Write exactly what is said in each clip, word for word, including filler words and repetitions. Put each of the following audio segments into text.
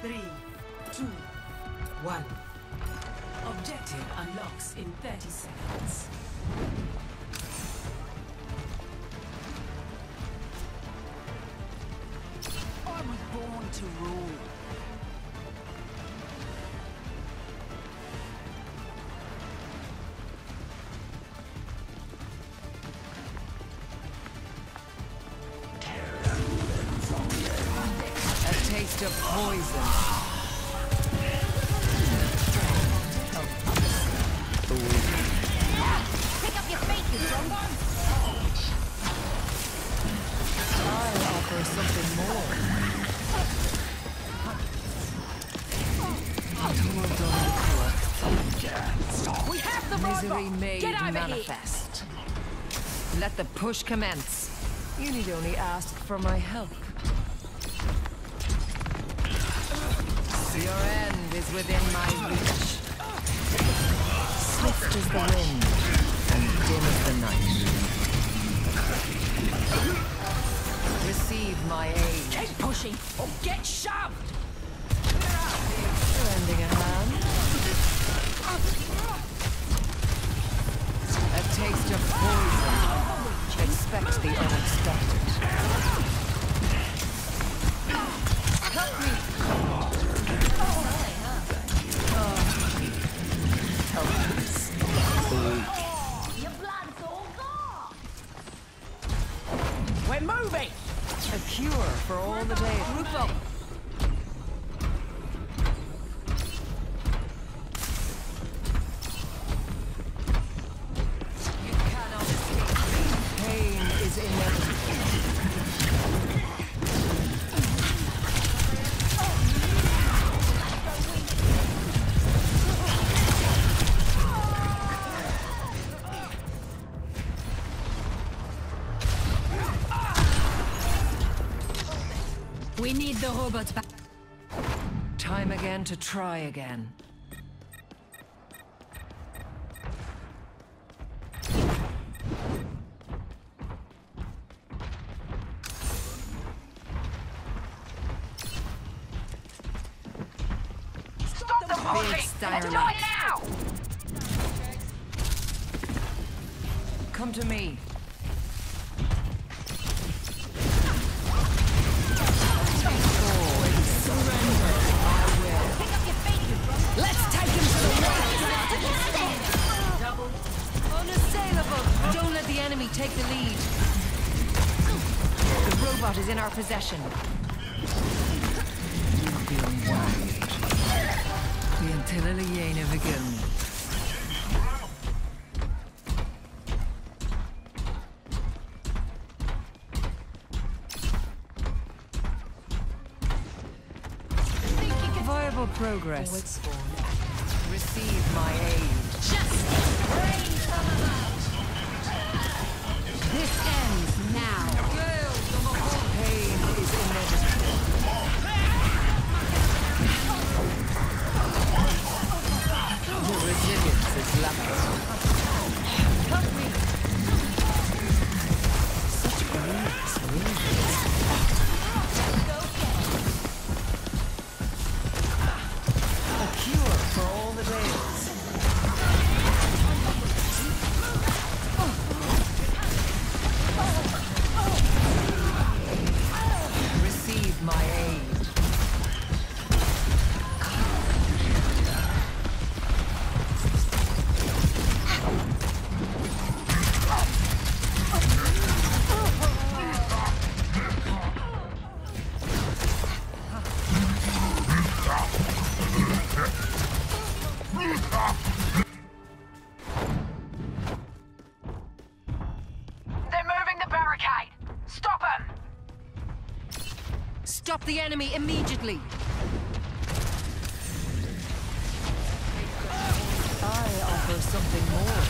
Three, two, one. Objective unlocks in thirty seconds. I was born to rule. A taste of poison. Pick up your feet, you jumbo! I'll offer something more. We have the Misery robot! made Get over manifest. Let the push commence. You need only ask for my help. Your end is within my reach. Swift as the wind, and dim as the night. Receive my aid. Keep pushing, or get shoved! Lending a hand. A taste of poison. Expect the unexpected. Help me! We're moving! A cure for all the days. Group up! You cannot escape me. Pain is inevitable. We need the robots back. Time again to try again. Stop the pushing! Big style Do it life. now! Come to me. Let's take him to the wall! Unassailable! Don't let the enemy take the lead. The robot is in our possession. You've been wild. The Antilla Liena begin. Viable progress. Receive my aid. Just rain from above! This ends now! Pain is inevitable. The resilience is lacking. Help me! Such brilliance, really. A cure for all the days. Receive my aid. They're moving the barricade! Stop them! Stop the enemy immediately. I offer something more.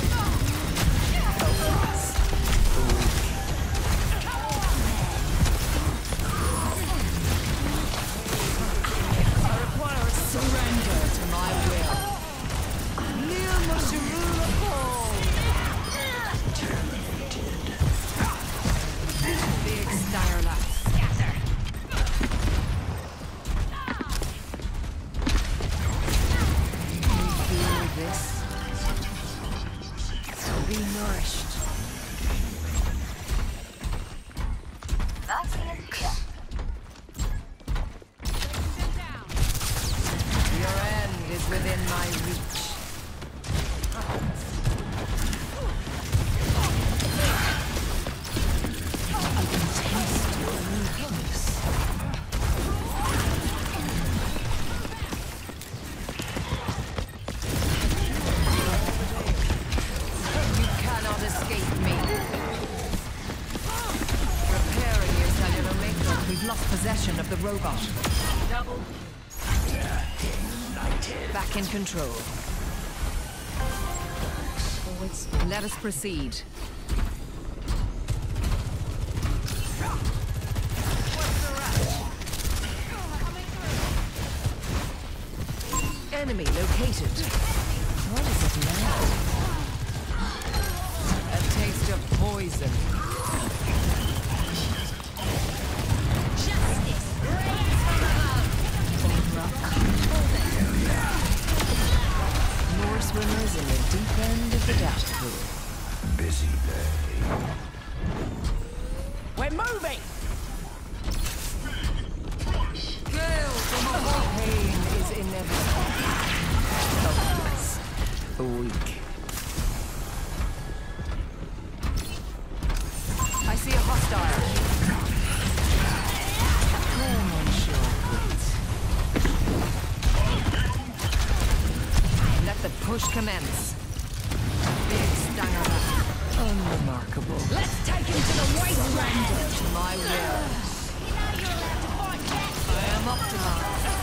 I require surrender to my will. Neil Mashirula Paul. Big Steyr. my reach. I can taste your weakness. You cannot escape me. Preparing you, Salutator. We've lost possession of the robot. Double. Back in control. Let us proceed. Enemy located. What is it now? A taste of poison. Justice reigns from above. More swimmers in the deep end of the dash pool. Busy day. We're moving! Pain is inevitable. Helpless. Weak. I see a hostile. Come on, sure. Let the push commence. Big stanger. Unremarkable. Let's take him to the wasteland. My will. Now you're allowed to fight back. I am optimized.